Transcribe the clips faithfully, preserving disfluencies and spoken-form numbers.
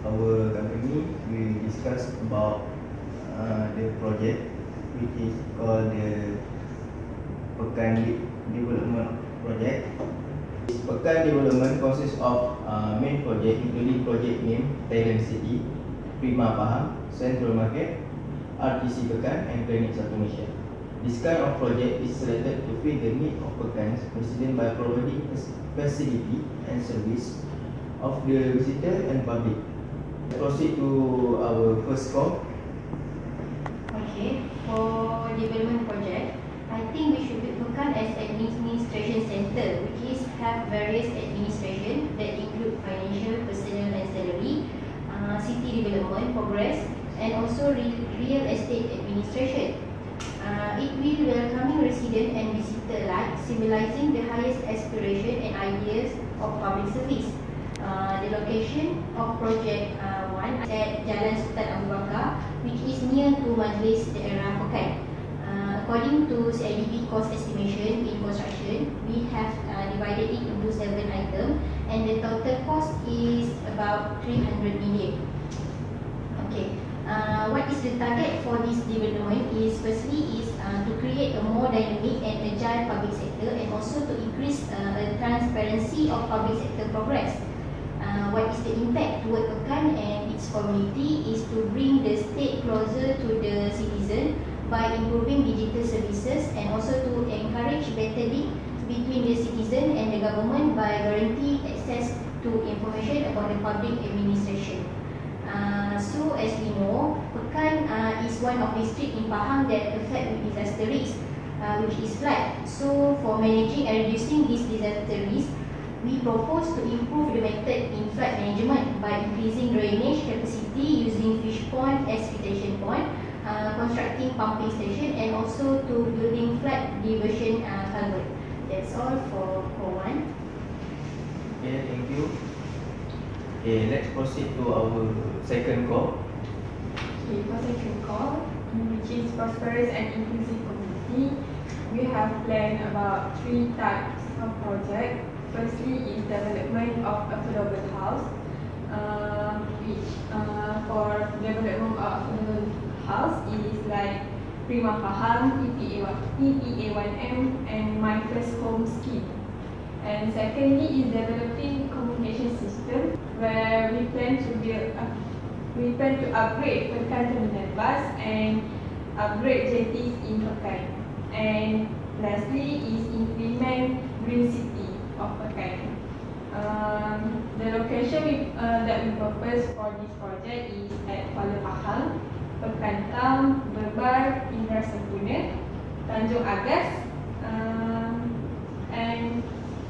our company, we discuss about uh, the project which is called the Pekan Development Project. This Pekan Development consists of uh, main project including project name Thailand City, Prima Pahang, Central Market, R T C Pekan and Klinik Satu Malaysia. This kind of project is selected to fit the need of Pekan's residents by providing facility and service of the visitor and public. Let's proceed to our first call. Okay, for development project, I think we should put Pekan as administration center, which is have various administration that include financial, personnel and salary, uh, city development, progress, and also re real estate administration. Uh, it will welcoming resident and visitor alike, symbolizing the highest aspiration and ideas of public service. Uh, the location of project uh, one at Jalan Sultan Abu Bakar, which is near to Majlis Daerah Pekan. Uh, according to C I D B cost estimation in construction, we have uh, divided it into seven items, and the total cost is about three hundred million. Okay. Uh, what is the target for this development is firstly is uh, to create a more dynamic and agile public sector, and also to increase uh, the transparency of public sector progress. Uh, what is the impact toward Pekan and its community is to bring the state closer to the citizen by improving digital services, and also to encourage better link between the citizen and the government by guaranteeing access to information about the public administration. Uh, so as we know, Pekan uh, is one of the district in Pahang that affect with disaster risk, uh, which is flood. So for managing and reducing this disaster risk, we propose to improve the method in flood management by increasing drainage capacity using fish pond as retention pond, uh, constructing pumping station, and also to building flood diversion uh, culvert. That's all for core one. Okay, thank you. Okay, let's proceed to our second call. Okay, for second call, which is prosperous and inclusive community, we have planned about three types of project. Firstly is development of affordable house, uh, which uh, for development of affordable house is like Prima Pahang, P P A one M, and My First Home scheme. And secondly is developing communication system, where we plan to build, uh, we plan to upgrade Pekan Terminal Bus and upgrade jetties in Pekan. And lastly is implement Green City of Pekan. Um, the location we, uh, that we propose for this project is at Kuala Pahang, Pekan Town, Berbar, Indra Sempurna, Tanjung Agas, um, and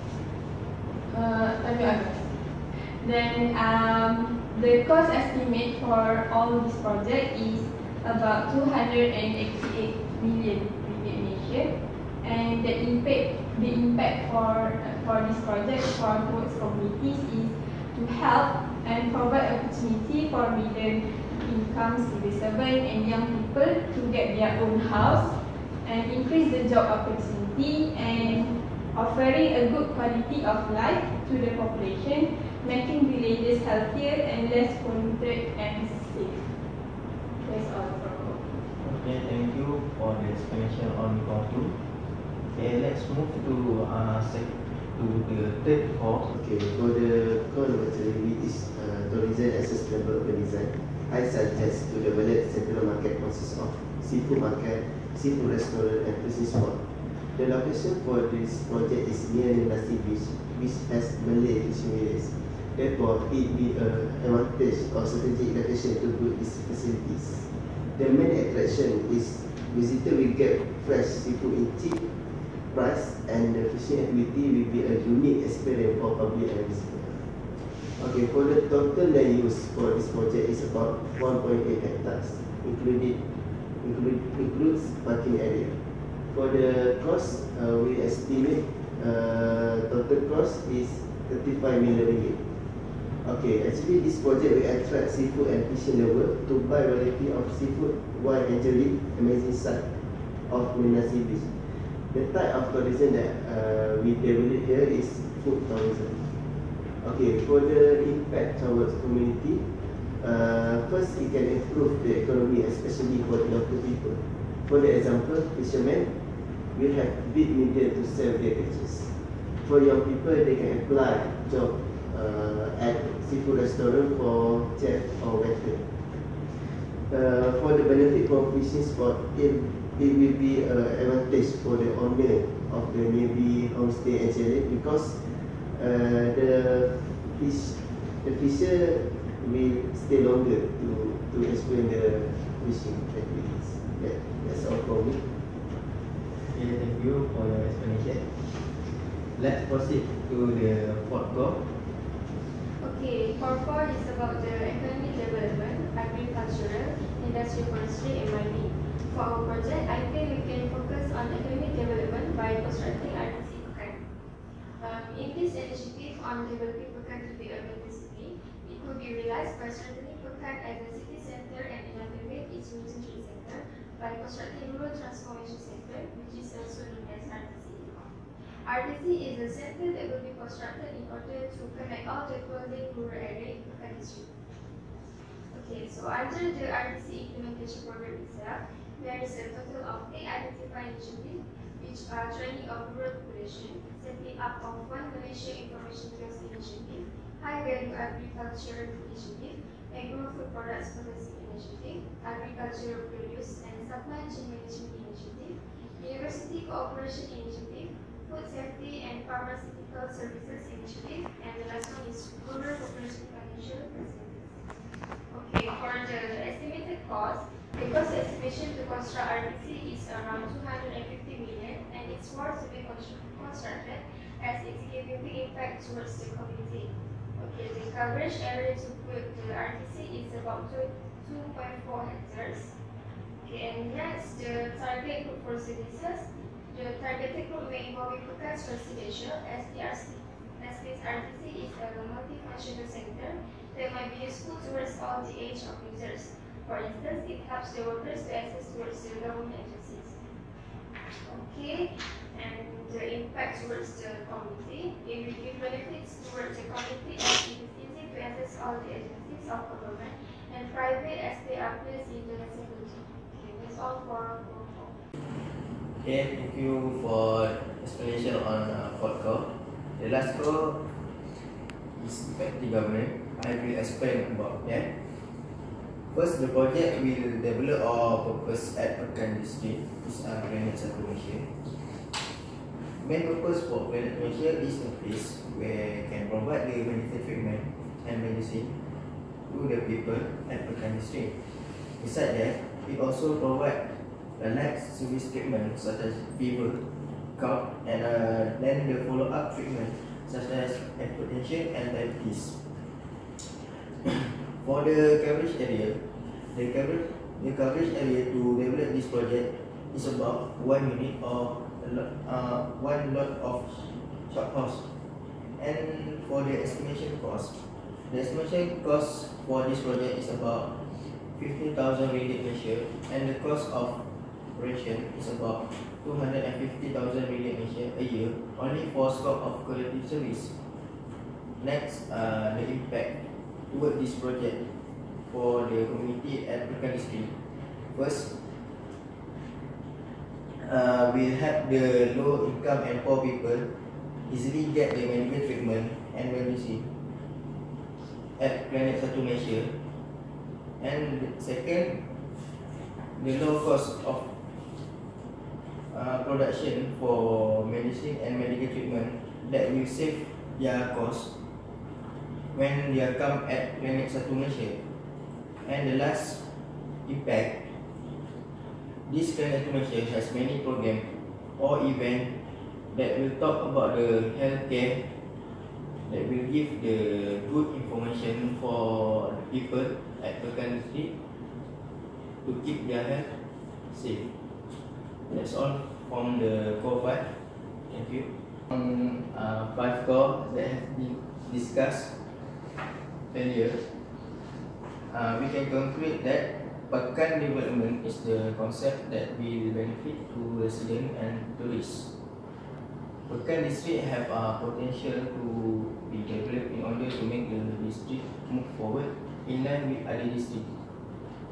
uh, Tanjung Agas. Then um, the cost estimate for all this project is about two hundred eighty-eight million ringgit Malaysia, and the impact the impact for uh, for this project for towards communities is to help and provide opportunity for middle income civil servant and young people to get their own house, and increase the job opportunity, and offering a good quality of life to the population, making villages healthier and less polluted and safe. That's all for call. Okay, thank you for the explanation on call two. Okay, let's move to uh, to the third call. Okay, for the call number three, which is uh, tourism as a sustainable design, I suggest to develop central market consists of seafood market, seafood restaurant, and fishing spot. The location for this project is near Nasi Beach, which has Malay fishing areas. Therefore, it be an advantage or strategic location to build these facilities. The main attraction is visitor will get fresh seafood in cheap price, and the fishing activity will be a unique experience for public and visitor. Okay, for the total land use for this project is about one point eight hectares, including include, includes parking area. For the cost, uh, we estimate uh, total cost is thirty-five million ringgit. Okay, actually this project will attract seafood and fishing lover to buy variety of seafood while enjoying amazing sight of Nasi Beach. The type of tourism that uh, we develop here is food tourism. Okay, for the impact towards community, first, it can improve the economy, especially for the local people. For the example, fishermen will have big media to sell their catches. For young people, they can apply job uh, at seafood restaurant for chef or waiter. Uh, for the benefit for fishing sport, it, it will be an advantage for the owner of the nearby homestay and chalet, because uh, the fish, the fisher will stay longer to to explain the fishing activities. That, that's all for me. Okay, thank you for your explanation. Let's proceed to the fourth goal. Okay, four four is about the economic development, agricultural, industrial, forestry, and mining. For our project, I think we can focus on economic development by constructing R T C Pekan. Um, in this initiative on developing Pekan to be a better city, it could be realized by strengthening Pekan as a city center and enabling its region trade center by constructing rural transformation center, which is also known as R T C. R T C is a center that will be constructed in order to connect all the clothing rural area in Pekan district. Okay, so under the R T C implementation program itself, there is a total of eight identified initiatives, which are training of rural population, setting up of one Malaysia Information Kiosk Initiative, High Value Agriculture Initiative, Agro-Food Products Processing Initiative, Agricultural Produce and Supply Chain Management Initiative, University Cooperation Initiative, Food Safety and Pharmaceutical Services Initiative, and the last one is Rural Population Financial Facilities. Okay, for the estimated cost, the cost estimation to construct R T C is around two hundred fifty million, and it's more to be constructed as it's giving big impact towards the community. Okay, the coverage area to put the R T C is about two point four hectares. Okay, and next, the target group for services. The targeted group may involve Pekan's residential, as the R T C is a multifunctional center that might be useful towards all the age of users. For instance, it helps the workers to access towards the government agencies. Okay, and the impact towards the community. It will give benefits towards the community as it is easy to access all the agencies of government and private as they are placed in the vicinity. Okay, that's all for for. Okay, thank you for explanation on uh, fourth core. The last core is effective government. I will explain about that. First, the project will develop our purpose at Pekan District. This is uh, Planet Satu Malaysia. Main purpose for Planet Malaysia is a place where can provide the medical treatment and medicine to the people at Pekan District. Besides that, it also provide the next service treatment such as fever, cough, and uh, then the follow-up treatment such as hypertension and diabetes. For the coverage area, the coverage, the coverage area to develop this project is about one unit or a lot, uh, one lot of shop house. And for the estimation cost, the estimation cost for this project is about fifteen thousand ringgit Malaysia, and the cost of operation is about two hundred fifty thousand ringgit Malaysia a year, only for scope of collective service. Next, uh, the impact toward this project for the community at Pekan District. First, uh, we'll help the low income and poor people easily get the medical treatment and medicine at Planet Satu Malaysia. And second, the low cost of uh, production for medicine and medical treatment that will save their cost when they come at Planet Satu Malaysia. And the last impact, this Planet Satu Malaysia has many programs or events that will talk about the healthcare, that will give the good information for people at Pekan District to keep their health safe. That's all from the core five. Thank you. On uh, five core that have been discussed earlier, uh, we can conclude that Pekan development is the concept that will benefit to residents and tourists. Pekan district have uh, potential to be developed in order to make the district move forward in line with other districts.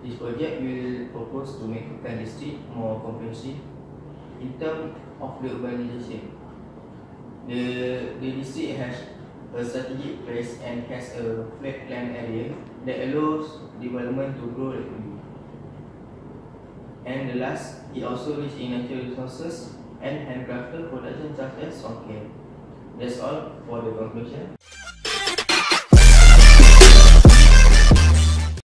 This project will propose to make Pekan district more comprehensive in terms of the urbanization. The, the district has a strategic place and has a flat land area that allows development to grow rapidly. And the last, it also rich in natural resources and handcrafted production such as songket. That's all for the conclusion.